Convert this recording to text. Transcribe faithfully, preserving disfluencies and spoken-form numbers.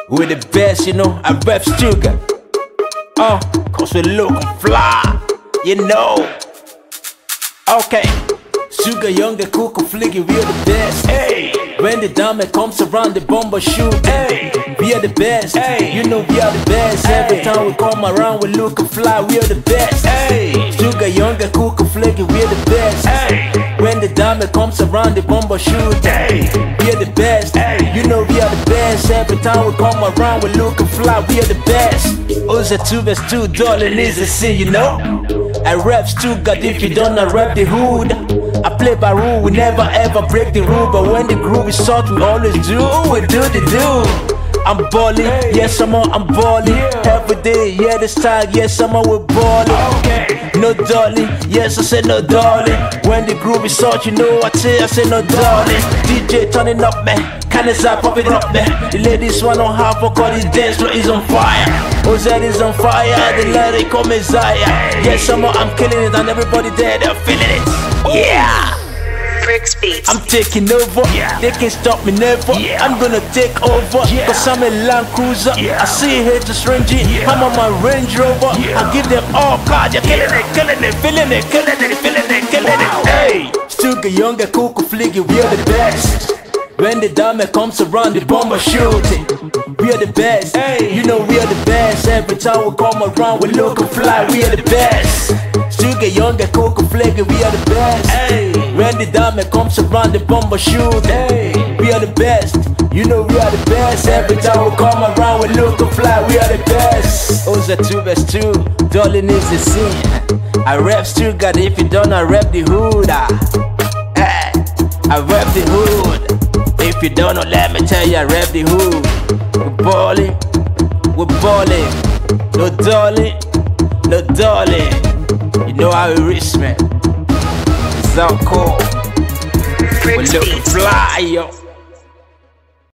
We're the best, you know. I rep Sugar. Uh, cause we look fly, you know. Okay. Sugar Young, the cool, flicky, we're the best. Hey. When the diamond comes around, the bomber shoot. Hey. We are the best. Hey. You know we are the best. Hey. Every time we come around, we look fly, we are the best. Hey. Sugar Young, the cool, flicky, we're the best. Hey. When the diamond comes around, the bomber shoot. Hey. We are the best. Hey. You know we are the best. Every time we come around, we look fly, we are the best. Oza two verse two, darling is the scene, you know. I rap Stuttgart, if you don't, I rap the hood. I play by rule, we never ever break the rule. But when the groove is short, we always do, we do the do. I'm ballin', hey. Yes I'm on, I'm ballin', yeah. Every day, yeah this time, yes I'm on, we're ballin', okay. No darling, yes I said no darling. When the groove is short, you know I say, I say no darling. D J turning up man, kinda zap pop it up man. The ladies wanna have for cause this dance floor is on fire. Ozad is on fire, the lyric call Messiah. Yes I'm on, I'm killing it and everybody there, they're feeling it. Yeah! Beats. I'm taking over, yeah. They can't stop me never, yeah. I'm gonna take over, yeah. Cause I'm a Land Cruiser, yeah. I see haters ranging, yeah. I'm on my Range Rover, yeah. I give them all cards, you're killing yeah. it, killing it, feeling it, killing it, feeling it, killing wow. it. Hey, Sugar Young, the cool, flicky, we are the best. When the diamond comes around, the bomber shooting. We are the best, hey. You know we are the best. Every time we come around, we look fly, we are the best. Sugar Young, the cool, flicky, we are the best. Hey. When the diamond comes around, the bomber shoot. Hey, we are the best. You know we are the best. Every time we come around, we look fly. We are the best. Oza two verse two, darling is the scene. I rap Stuttgart, if you don't, I rap the hood. Ah. Hey, I rap the hood. If you don't know, let me tell you, I rap the hood. We're ballin', we're ballin'. No darling, no darling. You know how we reach, man. So cool. We looking fly, yo.